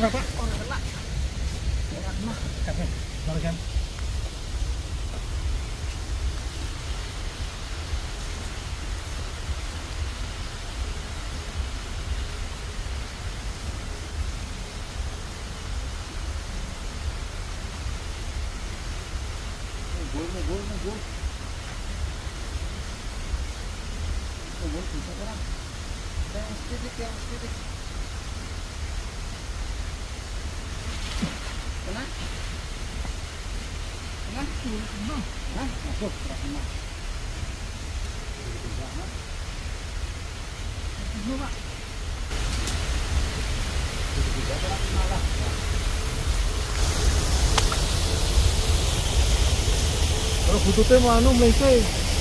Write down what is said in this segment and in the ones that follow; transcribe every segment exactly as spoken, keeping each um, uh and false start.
ora Pak, ora kena. Ora kena. Kan. Kan. Nggul, nggul, nggul. Nggul bisa orang. Yang sedikit, yang sedikit. Kena? Kena? Kena? Hah? Masuk, kena. Kena, Pak. Tidak ada kena lah. Kalau bututnya mau anu mese.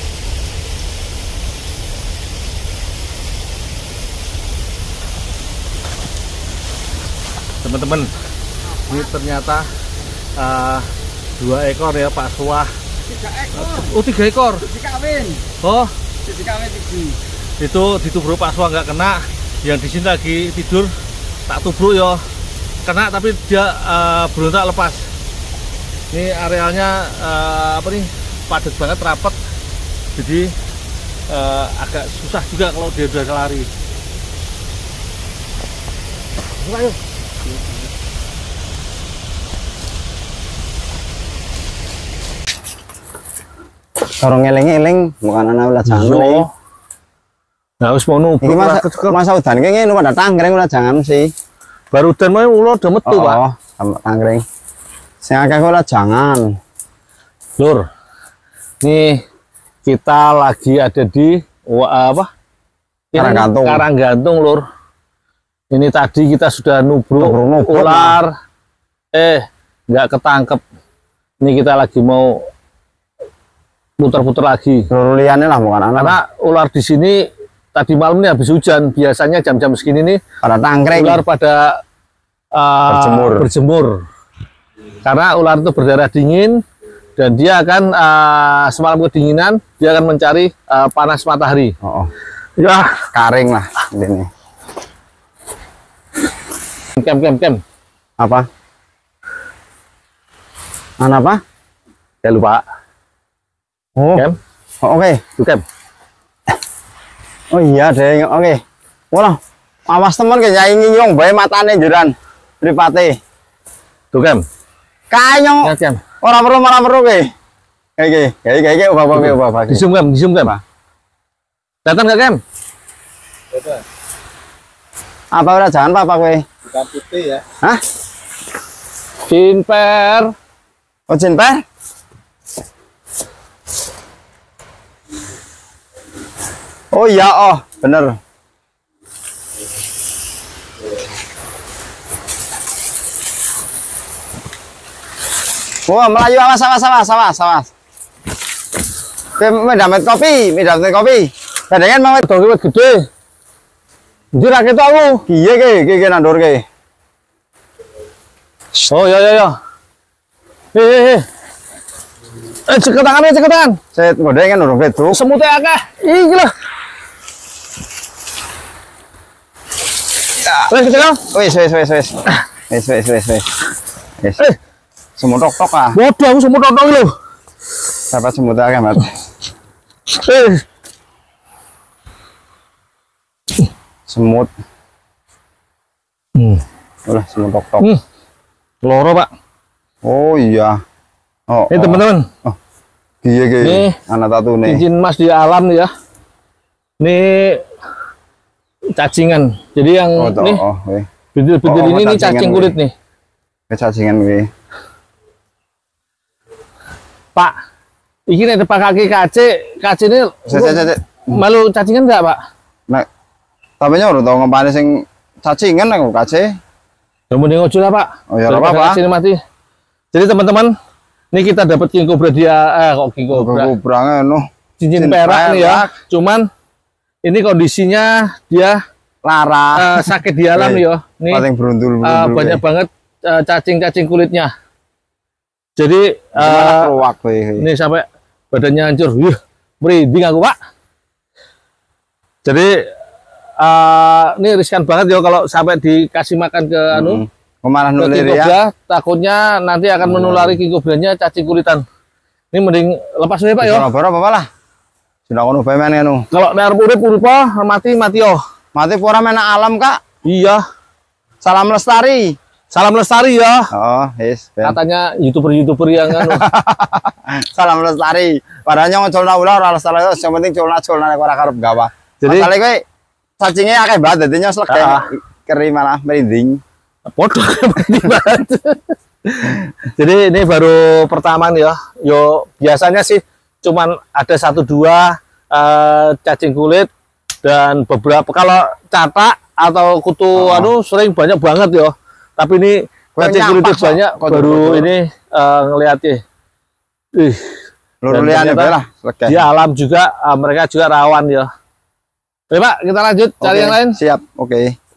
Teman-teman, ini ternyata uh, dua ekor ya Pak Suah. Tiga ekor. Oh tiga ekor. Dikawin. Oh. Dikawin tinggi. Itu ditubruk Pak Suah nggak kena. Yang di sini lagi tidur tak tubruk ya. Kena tapi dia uh, berontak lepas. Ini arealnya uh, apa nih? Padat banget, rapat. Jadi uh, agak susah juga kalau dia udah lari. Ayo. Dorong eling-eling bukan anak ulah jangan. Nah, wis mau nubruk. Iki masa, masa udan ki ngene pada tanggreng ulah jangan sih. Baru udan mau ulo udah metu, oh, Pak. Oh, sama tanggreng. Sing akeh ulah jangan. Lur. Nih kita lagi ada di wah, apa? Karanggantung. Karanggantung, Lur. Ini tadi kita sudah nubruk, nubruk, nubruk ular. Eh, nggak ketangkep. Ini kita lagi mau putar-putar lagi. Luliannya lah bukan anak. Karena ular di sini tadi malam ini habis hujan. Biasanya jam-jam segini nih pada tangkreng. Ular pada uh, berjemur. berjemur. Karena ular itu berdarah dingin dan dia akan uh, semalam kedinginan dia akan mencari uh, panas matahari. Oh, oh. Ya, karing lah ini. Kem kem kem. Apa? Mana apa? Ya lupa. Oh, Kem. Oh, oke. Okay. Tuh Kem. Oh iya deh, oke. Okay. Wah, awas teman kayak ingin nyong bae matane juran. Mripate. Tuh Kem. Kayong. Ya Kem. Ora perlu ora perlu ke. Oke, oke, oke, ubah-ubah, ubah-ubah. Di zoom Kem, di zoom Kem. Datang nggak Kem? Datang. Apa udah jangan apa kowe? Bukan putih ya. Hah? Cinper. Oh, cinper? Oh iya, oh bener. Wah, Melayu awas awas awas awas awas. Medamet kopi, medamet kopi. Badangan mau Itu gede. Jadi rakyat aku. Iya ke, ke ke nandur ke. Oh ya ya ya. Eh eh eh. Eh cekat tangan ya cekat tangan. Saya godengan urung beduk. Semutnya akeh. Ih gila. Wes kecil. Wes wes wes wes. Wes wes wes wes. Wes. Eh. Semut tok tok ah. Bodoh aku semut tok lho. Dapat semut akeh, Mat. Eh. Semut. Hmm. Ulah semut tok tok. Hmm. Loro, Pak. Oh iya. Oh. Ini oh. teman-teman. Oh. Iya ge. Nih. Anak tatu nih. Cincin emas di alam nih ya. Ini cacingan. Jadi yang Oh, toh, nih oh, okay. bintil-bintil Oh, oh, ini nih cacingan cacing gue. kulit nih. Cacingan gue. Pak, ini ada pak kaki kace, kace ini Saya saya malu cacingan enggak, Pak? Nah, tapi nya udah tau ngempane sing cacingan aku kace. Kemudian ngojo lah, Pak. Oh ya Daripada apa-apa. kacenya mati. Jadi teman-teman, ini kita dapat king cobra dia, eh kok king cobra. Cobra no. Cincin perak nih ya. Cuman ini kondisinya dia Lara. uh, sakit di alam nih ya. Nih Paling berundul uh, banyak banget cacing-cacing uh, kulitnya. Jadi uh, ini sampai badannya hancur. Wih, merinding aku, Pak. Jadi uh, ini riskan banget ya kalau sampai dikasih makan ke anu, hmm. Kemarin ke nulir king ya. cobra, takutnya nanti akan menulari king cobranya cacing kulitan. Ini mending lepas aja Pak ya. Boro-boro apa lah? Sudah kono bae men ngono. Kalau nek urip urip mati mati yo. Mati pura menak alam, Kak. Iya. Salam lestari. Salam lestari ya. Oh, yes. Ben. Katanya youtuber-youtuber yang anu. Salam lestari. Padahal ngocolna ulah ora lestari, yang penting colna-colna nek ora karep gawa. Jadi Masalahe kowe cacingnya akeh banget dadi nyos lega. Ah. Keri malah merinding. Podo banget. Jadi ini baru pertama nih ya. Yo biasanya sih cuman ada satu dua uh, cacing kulit dan beberapa kalau catak atau kutu Oh. anu sering banyak banget ya. Tapi ini Kue cacing kulit nyampak, banyak kok. baru Kotor-kotor. ini uh, ngeliatnya. Ih, Lur Dan liane ternyata bae lah, lega. di alam juga uh, mereka juga rawan ya. Oke Pak, kita lanjut cari Oke, yang lain. Siap. Oke.